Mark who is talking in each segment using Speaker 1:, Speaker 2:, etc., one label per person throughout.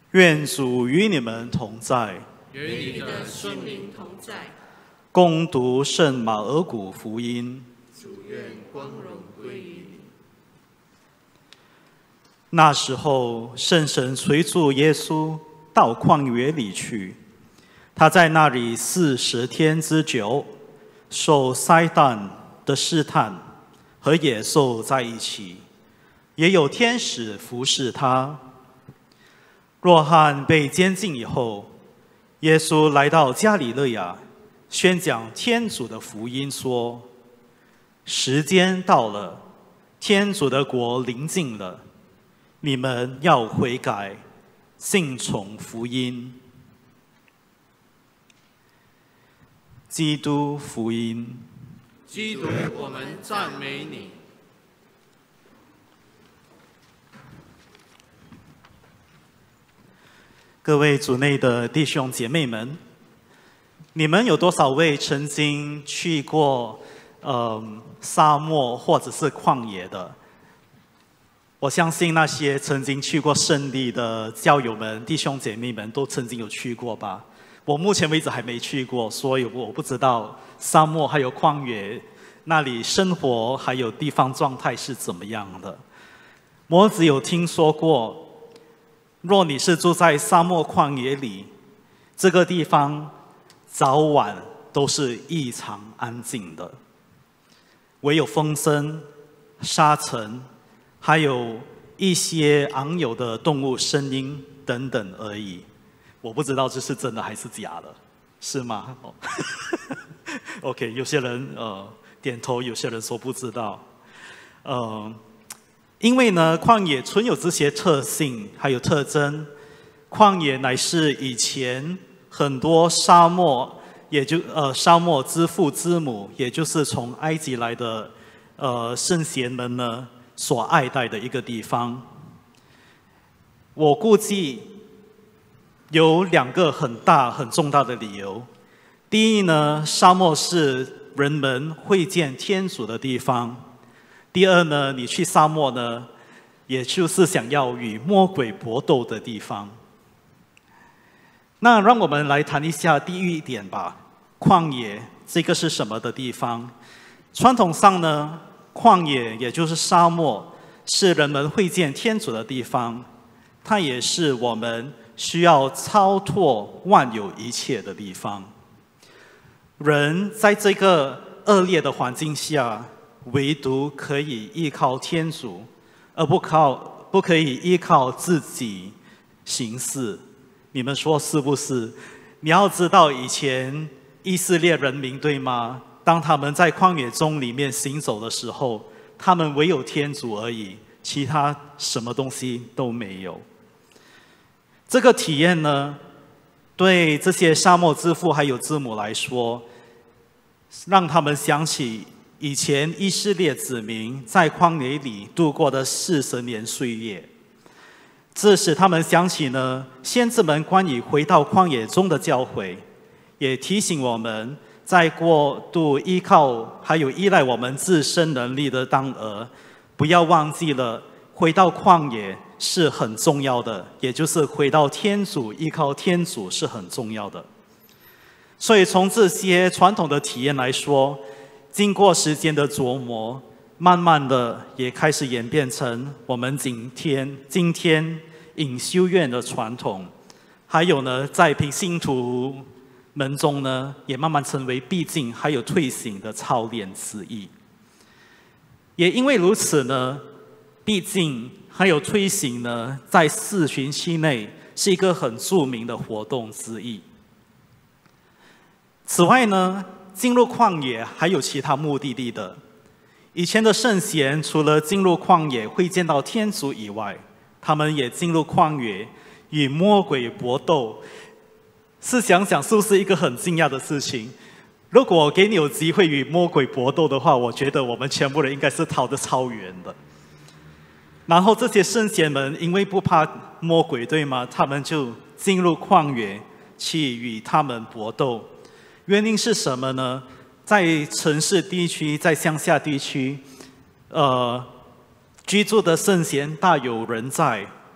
Speaker 1: 愿主与你们同在，
Speaker 2: 与你的心灵同在。
Speaker 1: 恭读圣马尔谷福音。
Speaker 2: 主愿光荣归于你。
Speaker 1: 那时候，圣神催促耶稣到旷野里去，他在那里40天之久，受撒旦的试探，和野兽在一起，也有天使服侍他。若翰被监禁以后，耶稣来到加里肋亚，宣讲天主的福音，说：时间到了，天主的国临近了，你们要悔改，信从福音。基督福音。
Speaker 2: 基督，我们赞美你。
Speaker 1: 各位主内的弟兄姐妹们，你们有多少位曾经去过沙漠或者是旷野的？我相信那些曾经去过圣地的教友们、弟兄姐妹们都曾经有去过吧？我目前为止还没去过，所以我不知道沙漠还有旷野那里生活还有地方状态是怎么样的。我只有听说过，若你是住在沙漠旷野里，这个地方早晚都是异常安静的，唯有风声、沙尘，还有一些昂有的动物声音等等而已。我不知道这是真的还是假的，是吗？OK， 有些人点头，有些人说不知道。因为呢，旷野存有这些特性还有特征，旷野乃是以前很多沙漠，沙漠之父之母，也就是从埃及来的圣贤们呢所爱戴的一个地方。我估计有2个很重大的理由。第一呢，沙漠是人们会见天主的地方。第二呢，你去沙漠呢，也就是想要与魔鬼搏斗的地方。那让我们来谈一下第一点吧。旷野这个是什么的地方？传统上呢，旷野也就是沙漠，是人们会见天主的地方，它也是我们需要超脱万有一切的地方。人在这个恶劣的环境下，唯独可以依靠天主，而不可以依靠自己行事。你们说是不是？你要知道，以前以色列人民对吗？当他们在旷野中里面行走的时候，他们唯有天主而已，其他什么东西都没有。这个体验呢，对这些沙漠之父还有之母来说，让他们想起以前以色列子民在旷野里度过的40年岁月，这使他们想起呢先知们关于回到旷野中的教诲，也提醒我们在过度依靠还有依赖我们自身能力的当儿，不要忘记了回到旷野是很重要的，也就是回到天主，依靠天主是很重要的。所以从这些传统的体验来说，经过时间的琢磨，慢慢的也开始演变成我们今天隐修院的传统，还有呢，在平信徒们中呢，也慢慢成为避静还有退行的操练之一。也因为如此呢，避静还有退行呢，在4旬期内是一个很著名的活动之一。此外呢，进入旷野还有其他目的地的。以前的圣贤除了进入旷野会见到天主以外，他们也进入旷野与魔鬼搏斗。试想想，是不是一个很惊讶的事情？如果给你有机会与魔鬼搏斗的话，我觉得我们全部人应该是逃得超远的。然后这些圣贤们因为不怕魔鬼，对吗？他们就进入旷野去与他们搏斗。原因是什么呢？在城市地区，在乡下地区，居住的圣贤大有人在，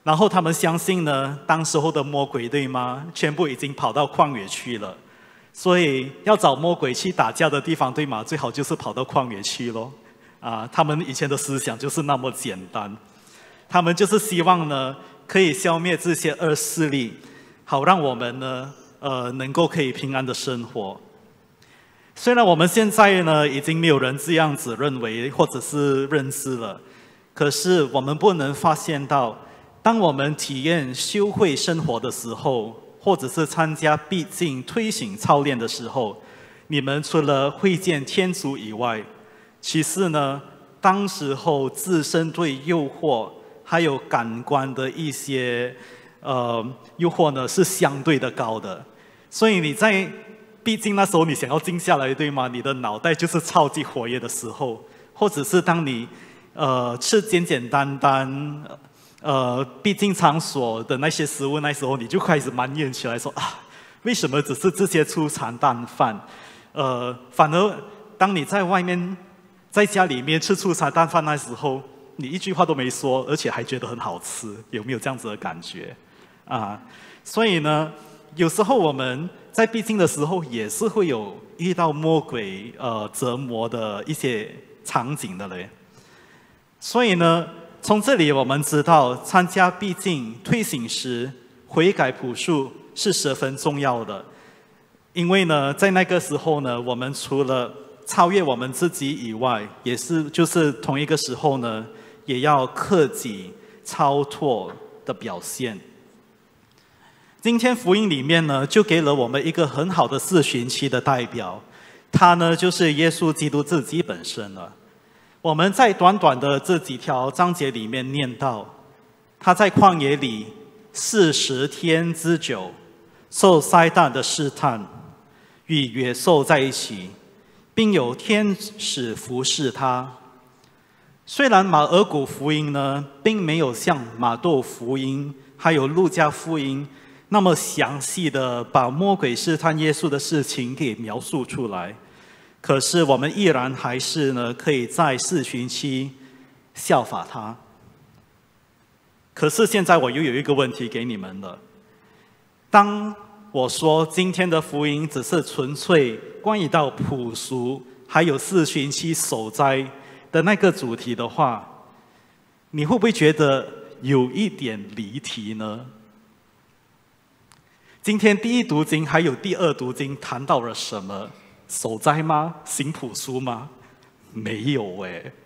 Speaker 1: 然后他们相信呢，当时候的魔鬼对吗？全部已经跑到旷野去了，所以要找魔鬼去打架的地方对吗？最好就是跑到旷野去咯。他们以前的思想就是那么简单，他们就是希望呢，可以消灭这些恶势力，好让我们呢，能够可以平安的生活。虽然我们现在呢，已经没有人这样子认为或者是认知了，可是我们不能发现到，当我们体验修会生活的时候，或者是参加必经推行操练的时候，你们除了会见天主以外，其实呢，当时候自身对诱惑还有感官的一些诱惑呢，是相对的高的。所以你在毕竟那时候你想要静下来，对吗？你的脑袋就是超级活跃的时候，或者是当你吃简简单单必经场所的那些食物，那时候你就开始埋怨起来说为什么只是这些粗茶淡饭？反而当你在外面在家里面吃粗茶淡饭那时候，你一句话都没说，而且还觉得很好吃，有没有这样子的感觉所以呢，有时候我们在必经的时候，也是会有遇到魔鬼折磨的一些场景的嘞。所以呢，从这里我们知道，参加必经推行时，悔改朴素是十分重要的。因为呢，在那个时候呢，我们除了超越我们自己以外，也是就是同一个时候呢，也要克己超脱的表现。今天福音里面呢，就给了我们一个很好的四旬期的代表，他呢就是耶稣基督自己本身了。我们在短短的这几条章节里面念到，他在旷野里40天之久，受撒旦的试探，与野兽在一起，并有天使服侍他。虽然马尔谷福音呢，并没有像马窦福音还有路加福音那么详细的把魔鬼试探耶稣的事情给描述出来，可是我们依然还是呢，可以在四旬期效法他。可是现在我又有一个问题给你们了，当我说今天的福音只是纯粹关于到朴素还有四旬期守斋的那个主题的话，你会不会觉得有一点离题呢？今天第一读经还有第二读经谈到了什么？守斋吗？行朴素吗？没有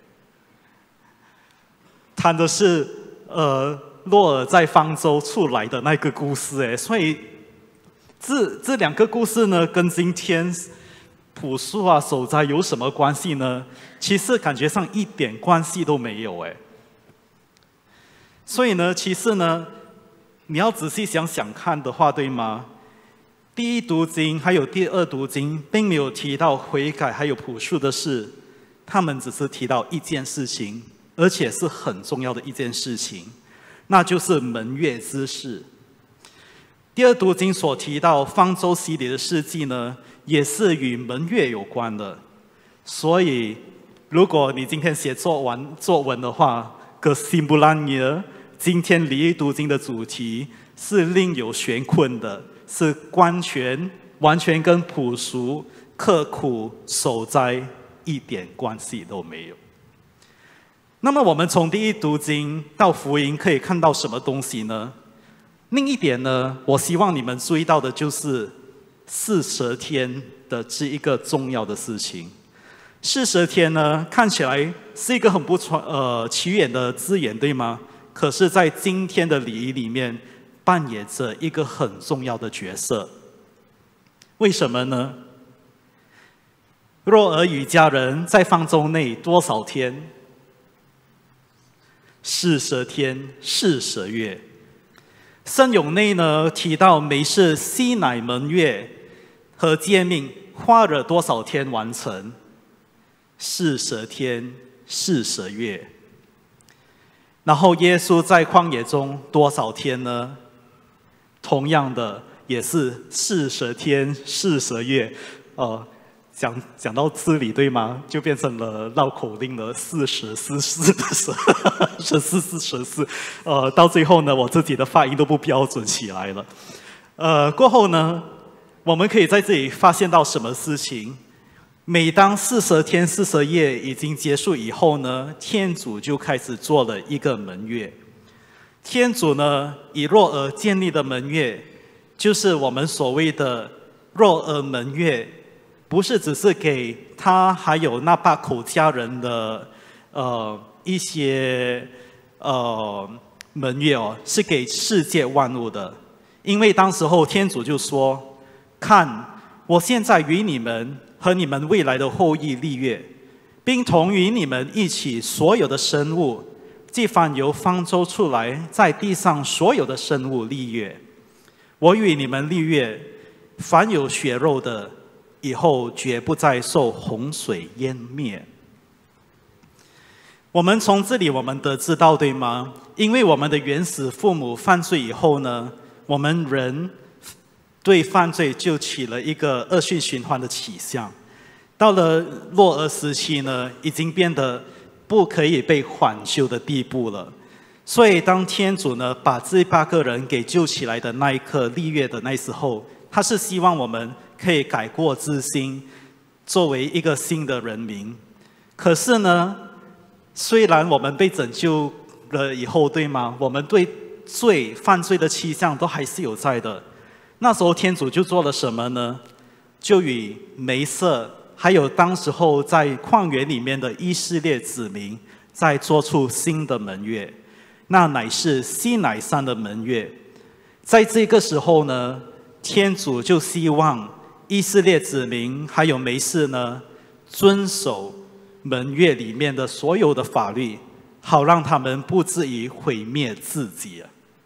Speaker 1: 谈的是诺尔在方舟出来的那个故事所以这两个故事呢，跟今天朴素守斋有什么关系呢？其实感觉上一点关系都没有所以呢，其实呢，你要仔细想想看的话，对吗？第一读经还有第二读经并没有提到悔改还有朴素的事，他们只是提到一件事情，而且是很重要的一件事情，那就是门月之事。第二读经所提到方舟洗礼的事迹呢，也是与门月有关的。所以如果你今天写作文的话， kesimpulannya 今天礼义读经的主题是另有玄困的，是完全跟朴素刻苦守斋一点关系都没有。那么我们从第一读经到福音可以看到什么东西呢？另一点呢，我希望你们注意到的就是40天的这一个重要的事情。40天呢，看起来是一个很不起眼的字眼，对吗？可是在今天的礼仪里面扮演着一个很重要的角色。为什么呢？若尔与家人在方舟内多少天？40天40月。圣咏内呢提到每世西乃门月和诫命花了多少天完成？40天40月。然后耶稣在旷野中多少天呢？同样的也是40天40月。 讲到这里对吗？就变成了绕口令了，14、14，到最后呢，我自己的发音都不标准起来了。过后呢，我们可以在这里发现到什么事情？每当40天40夜已经结束以后呢，天主就开始做了一个门约。天主呢，以若尔建立的门约，就是我们所谓的若尔门约，不是只是给他还有那8口家人的一些门约哦，是给世界万物的。因为当时候天主就说：“看，我现在与你们和你们未来的后裔立约，并同与你们一起所有的生物，即凡由方舟出来在地上所有的生物立约。我与你们立约，凡有血肉的，以后绝不再受洪水淹灭。”我们从这里我们得知到，对吗？因为我们的原始父母犯罪以后呢，我们人对犯罪就起了一个恶性循环的倾向。到了诺尔时期呢，已经变得不可以被挽救的地步了。所以当天主呢把这8个人给救起来的那一刻，立约的那时候，他是希望我们可以改过自新，作为一个新的人民。可是呢，虽然我们被拯救了以后，对吗？我们对犯罪的倾向都还是有在的。那时候天主就做了什么呢？就与梅瑟还有当时候在旷野里面的以色列子民，在做出新的盟约，那乃是西乃山的盟约。在这个时候呢，天主就希望以色列子民还有梅瑟呢，遵守盟约里面的所有的法律，好让他们不至于毁灭自己。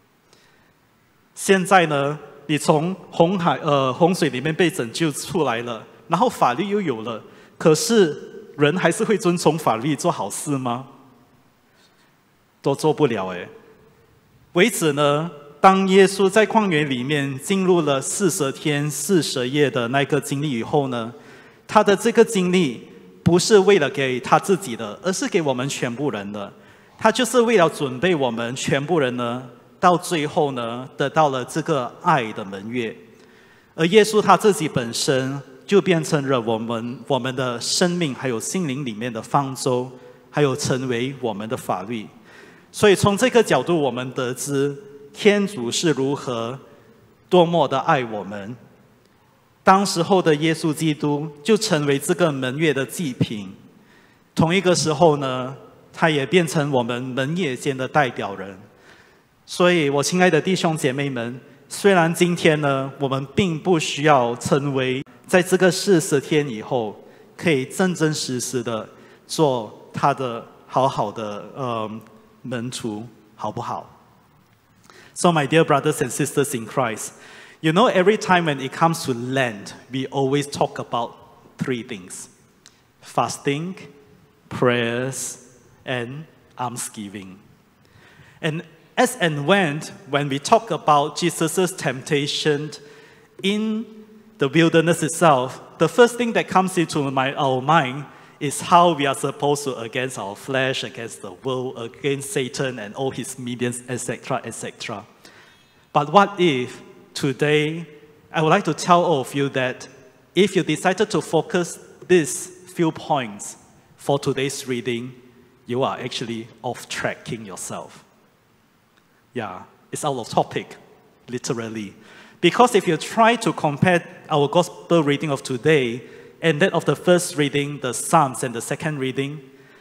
Speaker 1: 现在呢，你从洪水里面被拯救出来了，然后法律又有了，可是人还是会遵从法律做好事吗？都做不了哎。为此呢，当耶稣在旷野里面进入了40天40夜的那个经历以后呢，他的这个经历不是为了给他自己的，而是给我们全部人的。他就是为了准备我们全部人呢，到最后呢，得到了这个爱的盟约。而耶稣他自己本身就变成了我们的生命还有心灵里面的方舟，还有成为我们的法律。所以从这个角度，我们得知天主是如何多么的爱我们。当时候的耶稣基督就成为这个盟约的祭品。同一个时候呢，他也变成我们盟约间的代表人。所以我亲爱的弟兄姐妹们，虽然今天呢，我们并不需要成为在这个40天以后可以真真实实的做他的好的门徒，好不好？ So my dear brothers and sisters in Christ, you know, every time when it comes to Lent, we always talk about 3 things: fasting, prayers, and almsgiving. And as and when we talk about Jesus' temptation in the wilderness itself, the first thing that comes into our mind is how we are supposed to, against our flesh, against the world, against Satan and all his minions, etc., etc. But what if today, I would like to tell all of you that if you decided to focus these few points for today's reading, you are actually off-tracking yourself. Yeah, it's out of topic, literally. Because if you try to compare our gospel reading of today and that of the first reading, the Psalms, and the second reading,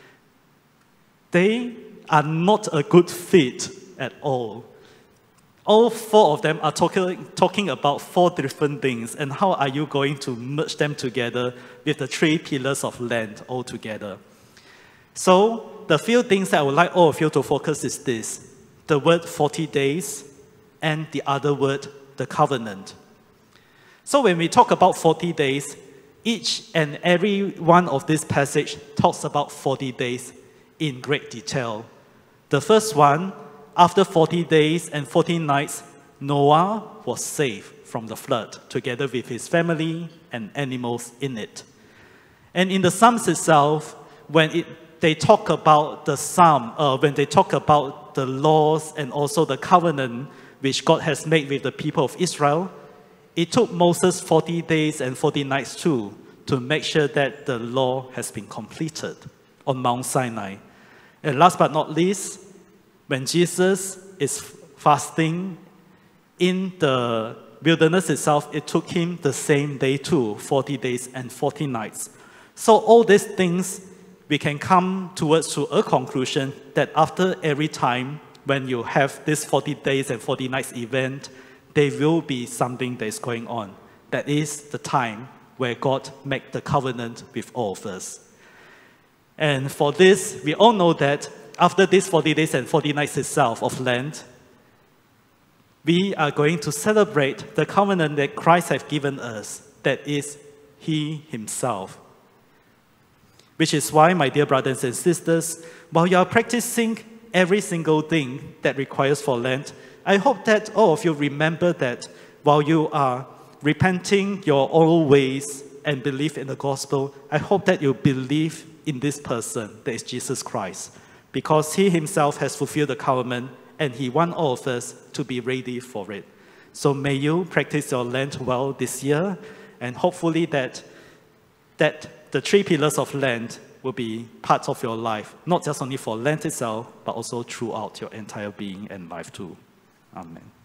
Speaker 1: they are not a good fit at all. All 4 of them are talking about 4 different things, and how are you going to merge them together with the 3 pillars of Lent all together? So, the few things that I would like all of you to focus is this: the word 40 days, and the other word, the covenant. So when we talk about 40 days, each and every one of this passage talks about 40 days in great detail. The first one, after 40 days and 40 nights, Noah was saved from the flood, together with his family and animals in it. And in the Psalms itself, they talk about the Psalm, when they talk about the laws and also the covenant which God has made with the people of Israel, it took Moses 40 days and 40 nights too to make sure that the law has been completed on Mount Sinai. And last but not least, when Jesus is fasting in the wilderness itself, it took him the same day too, 40 days and 40 nights. So all these things, we can come towards to a conclusion that after every time when you have this 40 days and 40 nights event, there will be something that is going on. That is the time where God makes the covenant with all of us. And for this, we all know that after this 40 days and 40 nights itself of Lent, we are going to celebrate the covenant that Christ has given us, that is He Himself. Which is why, my dear brothers and sisters, while you are practicing every single thing that requires for Lent, I hope that all of you remember that while you are repenting your old ways and believe in the gospel, I hope that you believe in this person, that is Jesus Christ, because He Himself has fulfilled the covenant and He wants all of us to be ready for it. So may you practice your Lent well this year, and hopefully that the 3 pillars of Lent will be part of your life, not just only for Lent itself, but also throughout your entire being and life too. Amen.